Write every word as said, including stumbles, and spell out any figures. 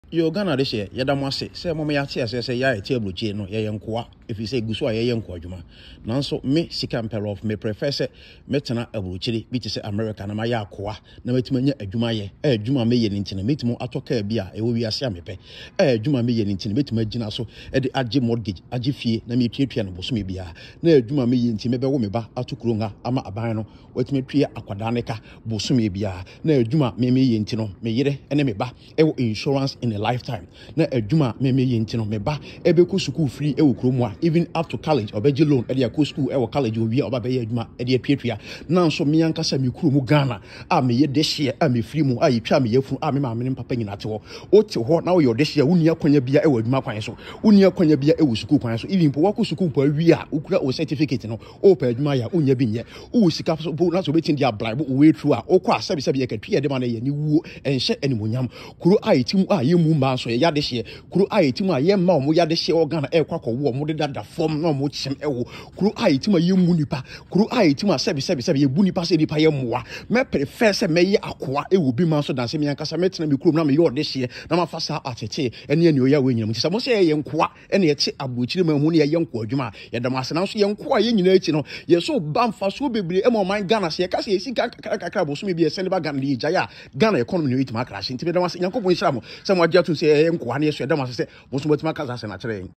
Yo Ghana this year, Yadamase, say Mamma Yatia says a ya table chain, Yankwa, if you say Guswa Yankwa, Nanso, me, Sikam Perof, me professor, Metana Abrokyire, which is American, and my Yakwa, no metmania, a Jumaye, a Juma Mayan in Tinamit, Atoka Bia, a we are Samipe, a Juma Mayan in Tinamit, Ginaso, at the Aji mortgage, Aji fee, Nami Tripian, Bosumi Bia, ne Juma Mayan Timeba Womiba, Atukurunga, Ama Abano, what me Tria Aquadanica, Bosumi Bia, ne Juma Mimi Yintino, Meyere, and Meba, Ewo insurance in a lifetime. Na adwuma me me yentino me ba ebe ko school free e wo kromwa even up to college obeji loan e dey ko school e wo college owie oba be adwuma e dey piatua na nso me yankasa me kromu Ghana a me ye de hye a me free mu a ye twa me yafunu a me ma me papa nyina te ho o te ho na wo ye de hye woni akwanya bia e wo adwuma kwan so woni akwanya bia e wo school kwan so even po wako school po awie a ukura o certificate no o pa adwuma ya onya bi nye o sika so na so betin dia bribe o we through a o kwa sabi sabi ye ka twa de ma na ye ni wuo enhye animonyam kuro a yetim a ye mu ma so ye yade hye kuro a yetim a ye ma omo yade hye o Ghana e kwa kwa wo omo de dada form na omo chim e wo kuro a yetim a ye mu nipa kuro a yetim a sabi sabi sabi ye bu nipa se nipa ye moa me prefer se me ye akoa e wo bi ma so danse me yankasa metena me kuro na me ye ode hye na ma fa sa atete ene ene oya we nyina mu tisa mo se ye nkoa ene ye che abrokyire ma hu ne ye nkoa adwuma ye dam ase na so ye nkoa ye nyina echi no ye so bamfa so bebre e mo man Ghana se ye ka se ye sika kakra bo so me bi ye send ba Ghana ye jaya Ghana economy no yitima crash nti be dam ase yankopon hira mo se mo agya to se ye nkoa ne ye so dam ase se mo so batima kasa se na kire